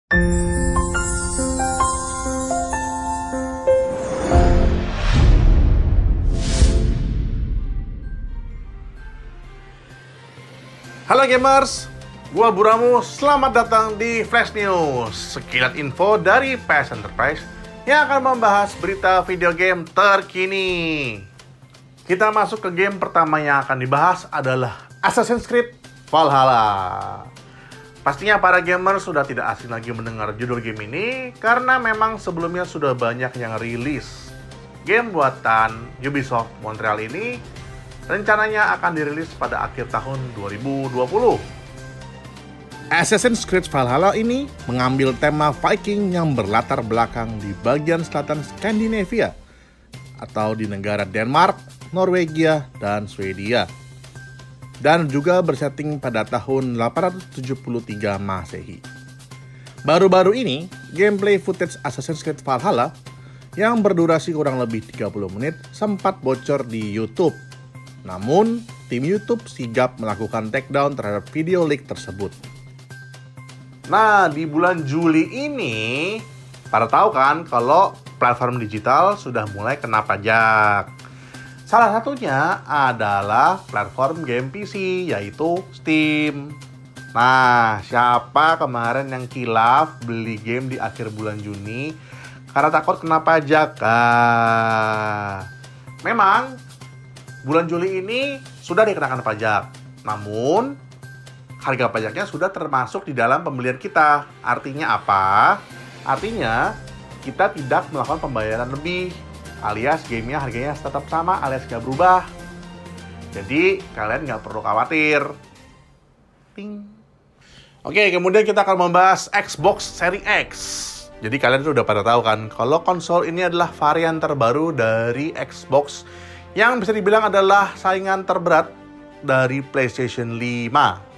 Halo gamers, gua Buramu, selamat datang di Flash News, sekilas info dari PS Enterprise yang akan membahas berita video game terkini. Kita masuk ke game pertama yang akan dibahas adalah Assassin's Creed Valhalla. Pastinya para gamer sudah tidak asing lagi mendengar judul game ini karena memang sebelumnya sudah banyak yang rilis. Game buatan Ubisoft Montreal ini rencananya akan dirilis pada akhir tahun 2020. Assassin's Creed Valhalla ini mengambil tema Viking yang berlatar belakang di bagian selatan Skandinavia atau di negara Denmark, Norwegia, dan Swedia. Dan juga bersetting pada tahun 873 Masehi. Baru-baru ini, gameplay footage Assassin's Creed Valhalla yang berdurasi kurang lebih 30 menit sempat bocor di YouTube. Namun, tim YouTube sigap melakukan takedown terhadap video leak tersebut. Nah, di bulan Juli ini, pada tahu kan kalau platform digital sudah mulai kena pajak. Salah satunya adalah platform game PC, yaitu Steam. Nah, siapa kemarin yang kilaf beli game di akhir bulan Juni karena takut kena pajak? Memang bulan Juli ini sudah dikenakan pajak, namun harga pajaknya sudah termasuk di dalam pembelian kita. Artinya apa? Artinya kita tidak melakukan pembayaran lebih, alias gamenya harganya tetap sama, alias nggak berubah. Jadi kalian nggak perlu khawatir. Ping. Oke, kemudian kita akan membahas Xbox Series X. Jadi kalian sudah pada tahu kan kalau konsol ini adalah varian terbaru dari Xbox yang bisa dibilang adalah saingan terberat dari PlayStation 5.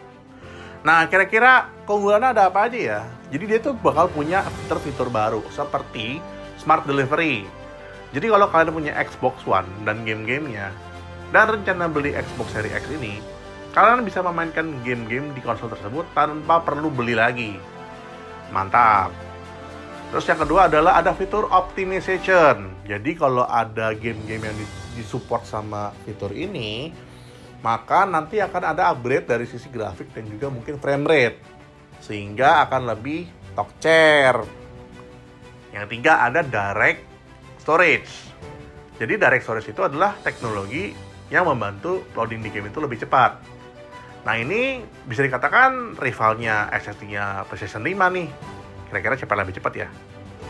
Nah, kira-kira keunggulannya ada apa aja ya? Jadi dia tuh bakal punya fitur-fitur baru seperti Smart Delivery. Jadi kalau kalian punya Xbox One dan game-gamenya dan rencana beli Xbox Series X ini, kalian bisa memainkan game-game di konsol tersebut tanpa perlu beli lagi. Mantap! Terus yang kedua adalah ada fitur optimization. Jadi kalau ada game-game yang disupport sama fitur ini, maka nanti akan ada upgrade dari sisi grafik dan juga mungkin frame rate, sehingga akan lebih top chair. Yang ketiga ada direct storage. Jadi direct storage itu adalah teknologi yang membantu loading di game itu lebih cepat. Nah, ini bisa dikatakan rivalnya SSD-nya PlayStation 5 nih. Kira-kira siapa yang lebih cepat ya?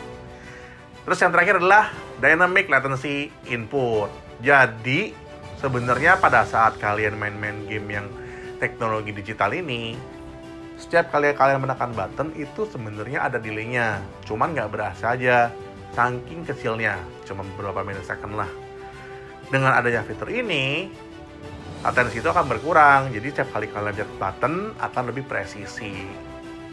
Terus yang terakhir adalah dynamic latency input. Jadi sebenarnya pada saat kalian main-main game yang teknologi digital ini, setiap kali kalian menekan button itu sebenarnya ada delay-nya. Cuman nggak berasa aja, saking kecilnya, cuma beberapa milisecond lah. Dengan adanya fitur ini, latensi itu akan berkurang. Jadi setiap kali kalian lihat button akan lebih presisi.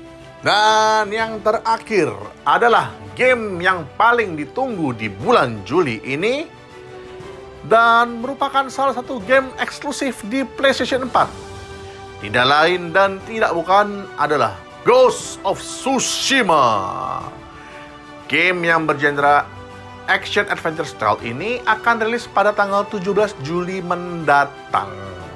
Dan yang terakhir adalah game yang paling ditunggu di bulan Juli ini dan merupakan salah satu game eksklusif di PlayStation 4. Tidak lain dan tidak bukan adalah Ghost of Tsushima. Game yang bergenre action adventure stealth ini akan rilis pada tanggal 17 Juli mendatang.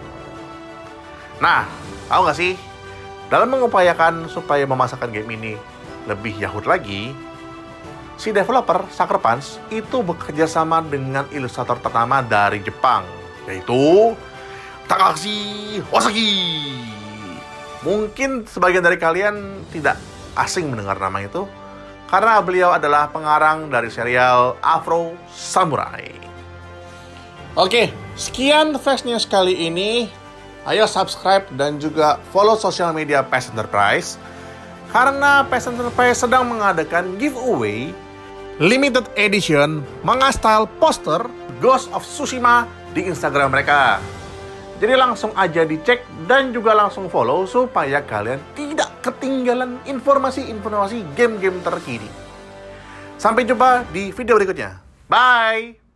Nah, tahu nggak sih? Dalam mengupayakan supaya memasarkan game ini lebih yahut lagi, si developer Sucker Punch itu bekerja sama dengan ilustrator ternama dari Jepang, yaitu Takashi Wasaki. Mungkin sebagian dari kalian tidak asing mendengar nama itu, karena beliau adalah pengarang dari serial Afro Samurai. Oke, sekian Flash News kali ini. Ayo subscribe dan juga follow sosial media PS Enterprise, karena PS Enterprise sedang mengadakan giveaway limited edition manga style poster Ghost of Tsushima di Instagram mereka. Jadi langsung aja dicek dan juga langsung follow supaya kalian tidak ketinggalan informasi-informasi game-game terkini. Sampai jumpa di video berikutnya. Bye!